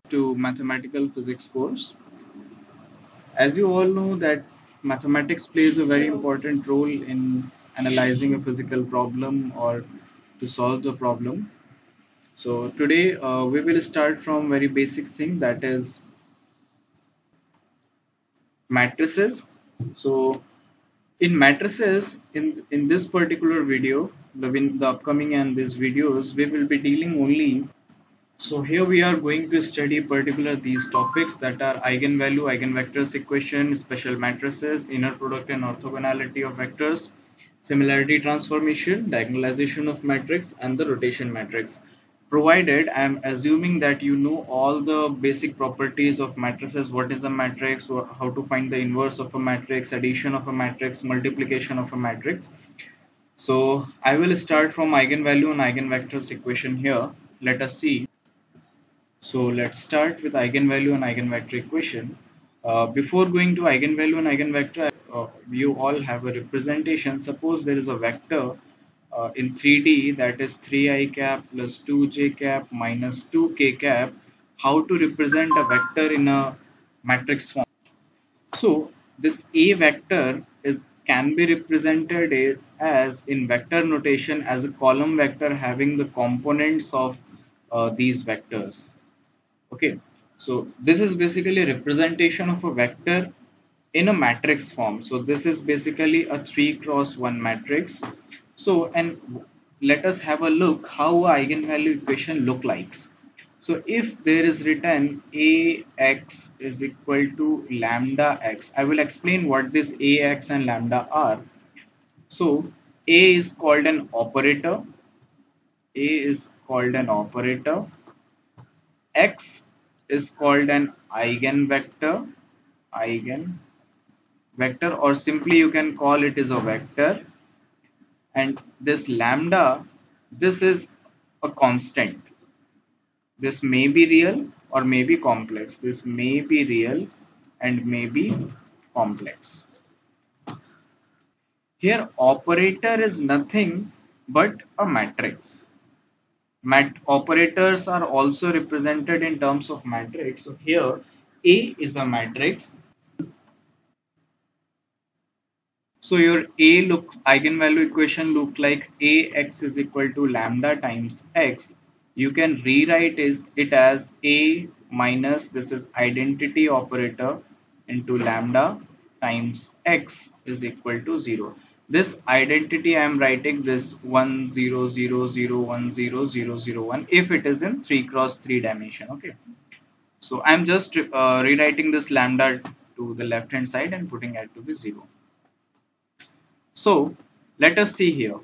to mathematical physics course. As you all know that mathematics plays a very important role in analyzing a physical problem or to solve the problem. So today we will start from very basic thing, that is matrices. So in matrices, in this particular video, the upcoming and these videos, we will be dealing only. So here we are going to study particular these topics, that are eigenvalue, eigenvectors equation, special matrices, inner product and orthogonality of vectors, similarity transformation, diagonalization of matrix, and the rotation matrix. Provided I am assuming that you know all the basic properties of matrices, what is a matrix, how to find the inverse of a matrix, addition of a matrix, multiplication of a matrix. So I will start from eigenvalue and eigenvectors equation here. Let us see. So let's start with eigenvalue and eigenvector equation. Before going to eigenvalue and eigenvector, you all have a representation. Suppose there is a vector in 3D, that is 3i cap plus 2j cap minus 2k cap. How to represent a vector in a matrix form? So this A vector is can be represented as in vector notation as a column vector having the components of these vectors. Okay, so this is basically a representation of a vector in a matrix form. So this is basically a 3 cross 1 matrix. So and let us have a look how a eigenvalue equation look like. So if there is written Ax is equal to lambda x, I will explain what this Ax and lambda are. So A is called an operator. A is called an operator. X is called an eigenvector, or simply you can call it as a vector. And this lambda, this is a constant. This may be real or may be complex. This may be real and may be complex. Here operator is nothing but a matrix. Operators are also represented in terms of matrix. So here A is a matrix. So your eigenvalue equation look like Ax is equal to lambda times x. You can rewrite it as A minus, this is identity operator, into lambda times x is equal to 0. This identity I am writing this 1 0 0 0 1 0 0 0 1 if it is in 3 cross 3 dimension. Okay, so I am just rewriting this lambda to the left hand side and putting it to be 0. So let us see here.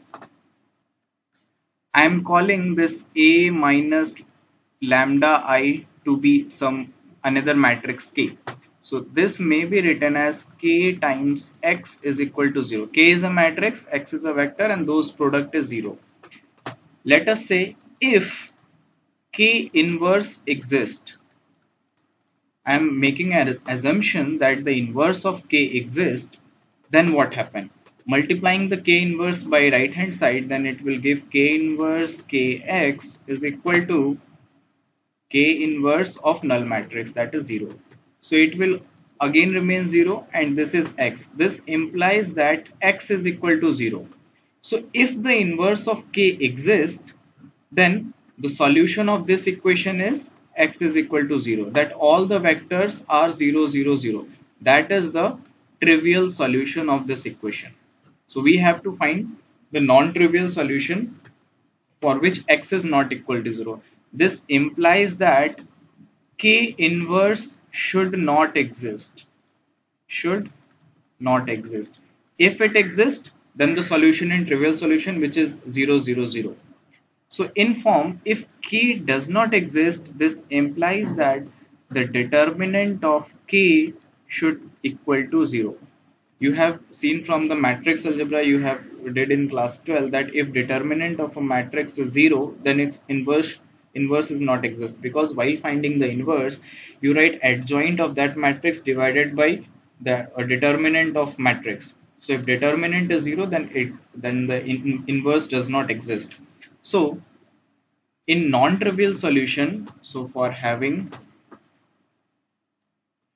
I am calling this A minus lambda I to be some another matrix K. So this may be written as K times X is equal to 0. K is a matrix, X is a vector, and those product is 0. Let us say if K inverse exists. I am making an assumption that the inverse of K exists. Then what happened? Multiplying the K inverse by right hand side, then it will give K inverse Kx is equal to K inverse of null matrix, that is 0. So it will again remain 0 and this is x. This implies that x is equal to 0. So if the inverse of K exists, then the solution of this equation is x is equal to 0. That all the vectors are 0 0 0. That is the trivial solution of this equation. So we have to find the non-trivial solution for which x is not equal to 0. This implies that K inverse should not exist. Should not exist. If it exists, then the solution in trivial solution, which is 0 0 0. So in form, if K does not exist, this implies that the determinant of K should equal to 0. You have seen from the matrix algebra you have did in class 12 that if determinant of a matrix is 0, then its inverse is not exist, because while finding the inverse you write adjoint of that matrix divided by the determinant of matrix. So if determinant is 0, then the inverse does not exist. So in non-trivial solution, so for having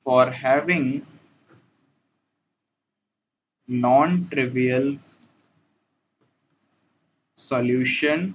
for having non-trivial solution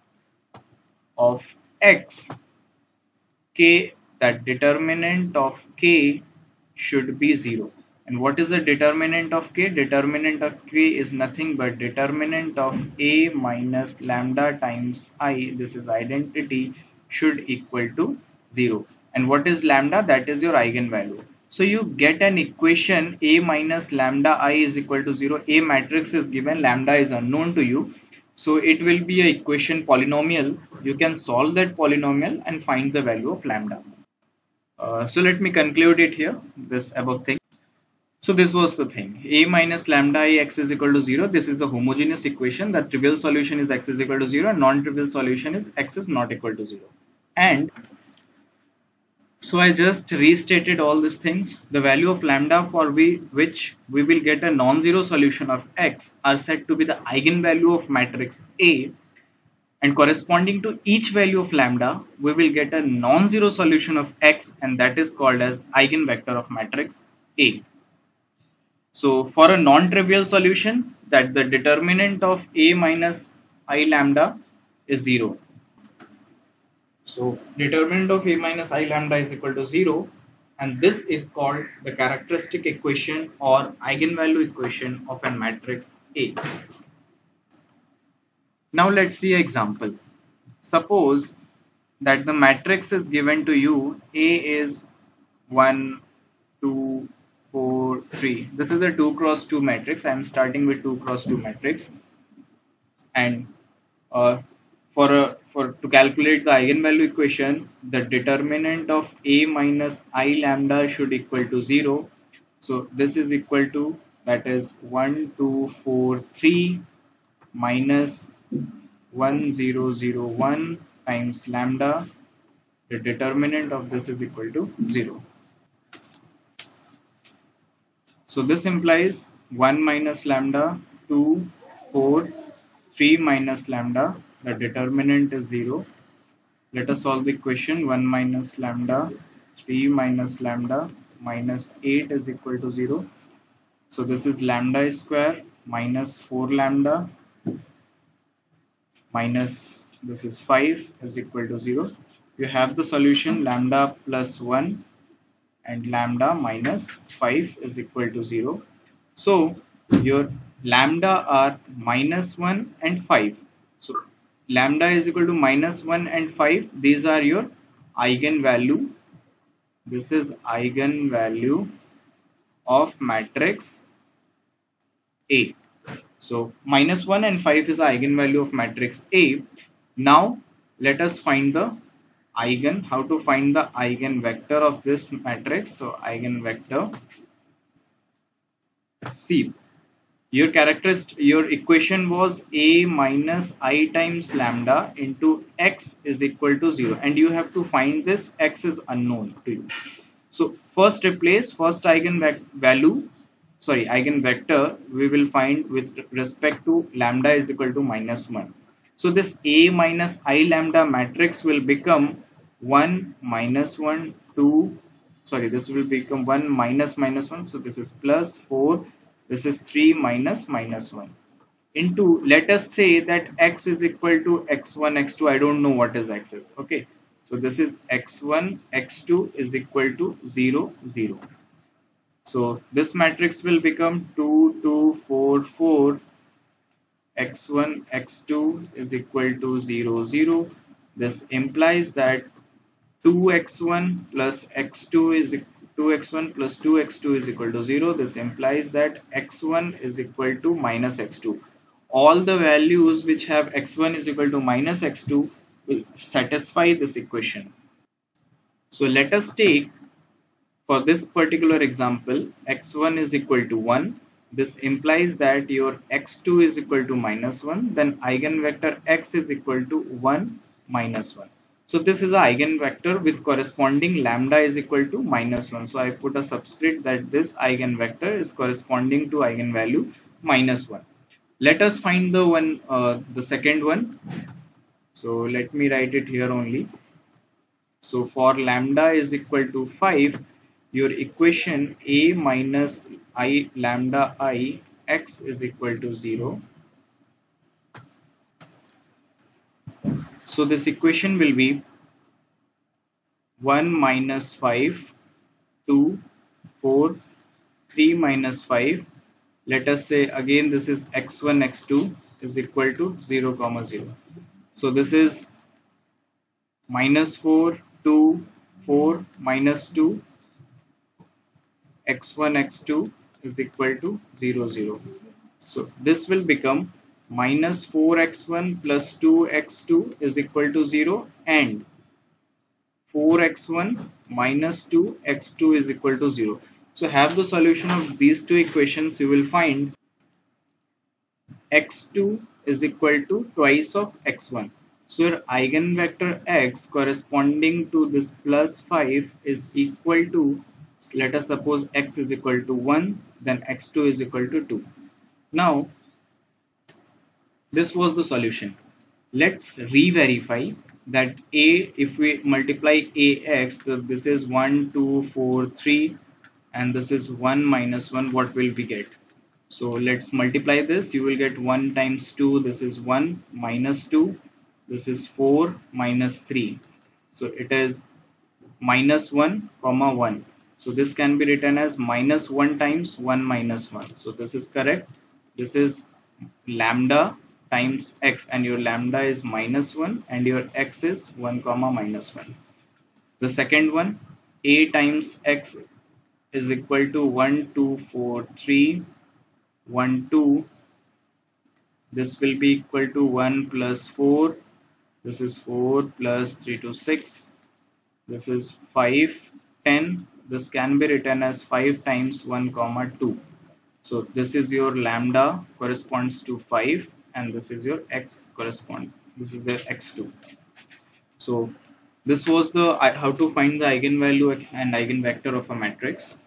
of x, k, that determinant of k should be 0. And what is the determinant of k? Determinant of k is nothing but determinant of a minus lambda times I, this is identity, should equal to 0. And what is lambda? That is your eigenvalue. So you get an equation a minus lambda I is equal to 0. A matrix is given, lambda is unknown to you. So it will be a equation polynomial. You can solve that polynomial and find the value of lambda. So let me conclude it here, this above thing. So this was the thing. A minus lambda I x is equal to 0. This is the homogeneous equation. The trivial solution is x is equal to 0. Non-trivial solution is x is not equal to 0. And so I just restated all these things. The value of lambda for which we will get a non-zero solution of x are said to be the eigenvalue of matrix A, and corresponding to each value of lambda we will get a non-zero solution of x, and that is called as eigenvector of matrix A. So for a non-trivial solution, that the determinant of A minus I lambda is 0. So determinant of A minus I lambda is equal to 0, and this is called the characteristic equation or eigenvalue equation of a matrix A. Now let's see an example. Suppose that the matrix is given to you. A is 1, 2, 4, 3. This is a 2 cross 2 matrix. I am starting with 2 cross 2 matrix, and to calculate the eigenvalue equation, the determinant of A minus I lambda should equal to 0. So this is equal to, that is 1, 2, 4, 3 minus 1, 0, 0, 1 times lambda. The determinant of this is equal to 0. So this implies 1 minus lambda, 2, 4, 3 minus lambda. The determinant is 0. Let us solve the equation. 1 minus lambda, 3 minus lambda, minus 8 is equal to 0. So this is lambda square minus 4 lambda minus this is 5 is equal to 0. You have the solution lambda plus 1 and lambda minus 5 is equal to 0. So your lambda are minus 1 and 5. So lambda is equal to minus 1 and 5. These are your eigenvalue. This is eigenvalue of matrix A. So minus 1 and 5 is the eigenvalue of matrix A. Now let us find the how to find the eigenvector of this matrix. So eigenvector, see, your equation was A minus I times lambda into x is equal to 0, and you have to find this. X is unknown to you. So first replace first eigenvector we will find with respect to lambda is equal to minus 1. So this A minus I lambda matrix will become 1 minus 1 2, sorry, this will become 1 minus minus 1. So this is plus 4. This is 3 minus minus 1 into, let us say that x is equal to x1 x2. I don't know what is x is. Okay, so this is x1 x2 is equal to 0 0. So this matrix will become 2 2 4 4. X1 x2 is equal to 0 0. This implies that 2x1 plus x2 is 2x1 plus 2x2 is equal to 0. This implies that x1 is equal to minus x2. All the values which have x1 is equal to minus x2 will satisfy this equation. So let us take, for this particular example, x1 is equal to 1. This implies that your x2 is equal to minus 1. Then eigenvector x is equal to 1 minus 1. So this is an eigenvector with corresponding lambda is equal to minus 1. So I put a subscript that this eigenvector is corresponding to eigenvalue minus 1. Let us find the second one. So let me write it here only. So for lambda is equal to 5, your equation A minus I lambda I x is equal to 0. So this equation will be 1 minus 5, 2, 4, 3 minus 5. Let us say again this is x1 x2 is equal to 0 comma 0. So this is minus 4, 2, 4 minus 2 x1 x2 is equal to 0 0. So this will become minus 4x1 plus 2x2 is equal to 0 and 4x1 minus 2x2 is equal to 0. So have the solution of these two equations. You will find x2 is equal to twice of x1. So your eigenvector x corresponding to this plus 5 is equal to, let us suppose x is equal to 1, then x2 is equal to 2. Now this was the solution. Let's re-verify that a, if we multiply ax, this is 1, 2, 4, 3 and this is 1 minus 1, what will we get? So let's multiply this. You will get 1 times 2, this is 1 minus 2, this is 4 minus 3. So it is minus 1 comma 1. So this can be written as minus 1 times 1 minus 1. So this is correct. This is lambda times x and your lambda is minus 1 and your x is 1 comma minus 1. The second one, a times x is equal to 1, 2, 4, 3, 1, 2. This will be equal to 1 plus 4. This is 4 plus 3 to 6. This is 5, 10. This can be written as 5 times 1 comma 2. So this is your lambda corresponds to 5 and this is your x correspond. This is your x2. So this was the how to find the eigenvalue and eigenvector of a matrix.